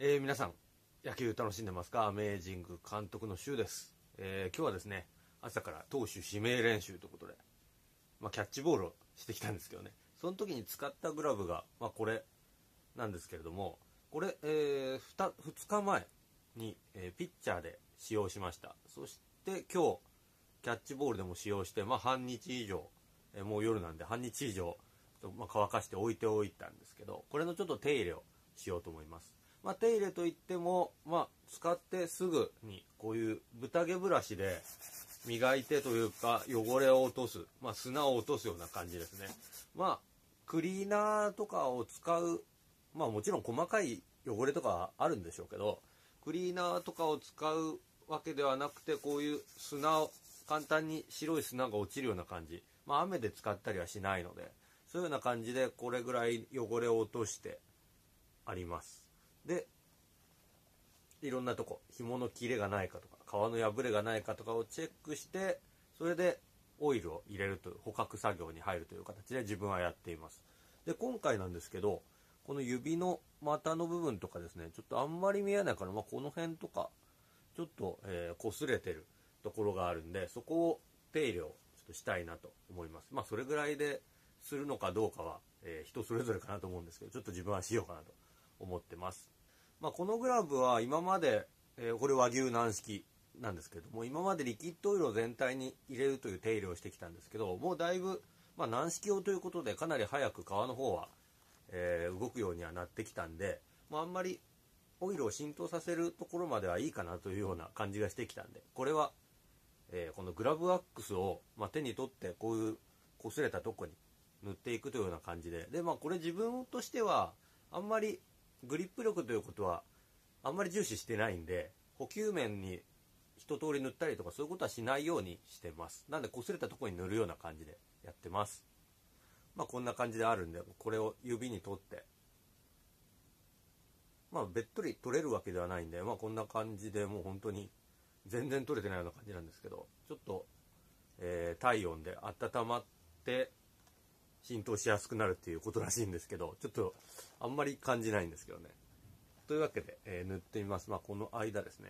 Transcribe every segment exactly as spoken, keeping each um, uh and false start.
えー、皆さん野球楽しんでますか？アメージング監督のシュウです、えー、今日はですね朝から投手指名練習ということで、まあ、キャッチボールをしてきたんですけどね、その時に使ったグラブが、まあ、これなんですけれども、これ、えー、2, 2日前に、えー、ピッチャーで使用しました。そして今日キャッチボールでも使用して、まあ、半日以上、えー、もう夜なんで半日以上、まあ、乾かして置いておいたんですけど、これのちょっと手入れをしようと思います。まあ、手入れといっても、まあ、使ってすぐにこういう豚毛ブラシで磨いてというか汚れを落とす、まあ、砂を落とすような感じですね。まあクリーナーとかを使う、まあもちろん細かい汚れとかあるんでしょうけど、クリーナーとかを使うわけではなくて、こういう砂を簡単に白い砂が落ちるような感じ、まあ雨で使ったりはしないので、そういうような感じでこれぐらい汚れを落としてあります。で、いろんなとこ紐の切れがないかとか皮の破れがないかとかをチェックして、それでオイルを入れるという捕獲作業に入るという形で自分はやっています。で、今回なんですけど、この指の股の部分とかですね、ちょっとあんまり見えないから、まあ、この辺とかちょっと、えー、擦れてるところがあるんで、そこを手入れをちょっとしたいなと思います。まあそれぐらいでするのかどうかは、えー、人それぞれかなと思うんですけど、ちょっと自分はしようかなと思ってます。まあ、このグラブは今まで、えー、これ和牛軟式なんですけども、今までリキッドオイルを全体に入れるという手入れをしてきたんですけど、もうだいぶ、まあ、軟式用ということでかなり早く皮の方は、えー、動くようにはなってきたんで、まあ、あんまりオイルを浸透させるところまではいいかなというような感じがしてきたんで、これは、えー、このグラブワックスを、まあ、手に取ってこういう擦れたとこに塗っていくというような感じで、で、まあ、これ自分としてはあんまりグリップ力ということはあんまり重視してないんで、補給面に一通り塗ったりとかそういうことはしないようにしてます。なんで擦れたところに塗るような感じでやってます。まあこんな感じであるんで、これを指に取って、まあべっとり取れるわけではないんで、まあこんな感じでもう本当に全然取れてないような感じなんですけど、ちょっと、えー、体温で温まって浸透しやすくなるっていうことらしいんですけど、ちょっとあんまり感じないんですけどね。というわけで、えー、塗ってみます。まあこの間ですね。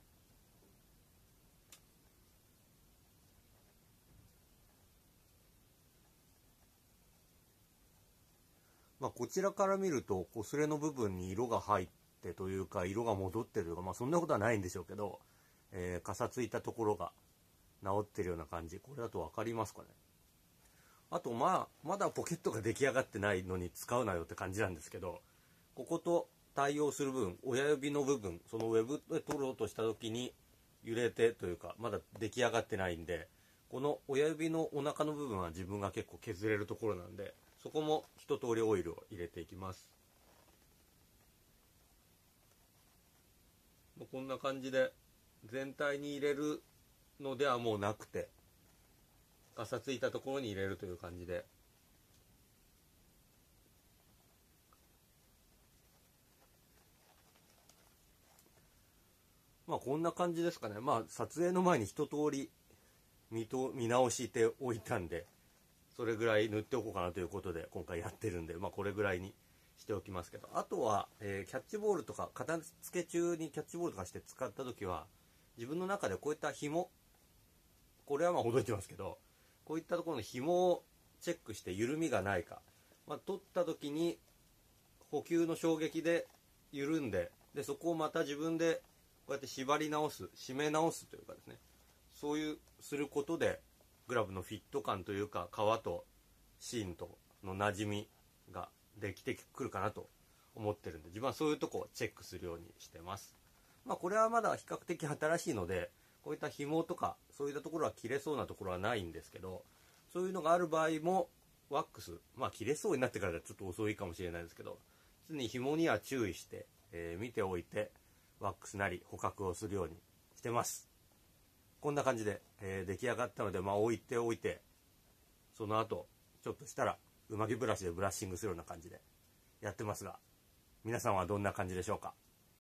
まあこちらから見ると擦れの部分に色が入ってというか色が戻ってるというか、まあそんなことはないんでしょうけど、えー、かさついたところが治ってるような感じ。これだと分かりますかね。あとまあまだポケットが出来上がってないのに使うなよって感じなんですけど、ここと対応する部分、親指の部分、そのウェブで取ろうとした時に揺れてというかまだ出来上がってないんで、この親指のお腹の部分は自分が結構削れるところなんで、そこも一通りオイルを入れていきます。こんな感じで全体に入れるのではもうなくて、かさついたところに入れるという感じで、まあこんな感じですかね。まあ撮影の前に一通り 見, と見直しておいたんで、それぐらい塗っておこうかなということで今回やってるんで、まあこれぐらいにしておきますけど、あとは、えー、キャッチボールとか片付け中にキャッチボールとかして使った時は、自分の中でこういった紐、これはまあほどいてますけど、こういったところの紐をチェックして緩みがないか、まあ、取った時に補給の衝撃で緩んで、でそこをまた自分でこうやって縛り直す、締め直すというかですね、そういうすることでグラブのフィット感というか皮と芯との馴染みができてくるかなと思ってるんで、自分はそういうとこをチェックするようにしてます。まあこれはまだ比較的新しいので、こういった紐とかそういったところは切れそうなところはないんですけど、そういうのがある場合もワックス、まあ切れそうになってからちょっと遅いかもしれないですけど、常に紐には注意して、えー、見ておいてワックスなり捕獲をするようにしてます。こんな感じで、えー、出来上がったので、まあ置いておいて、その後ちょっとしたらうまきブラシでブラッシングするような感じでやってますが、皆さんはどんな感じでしょうか。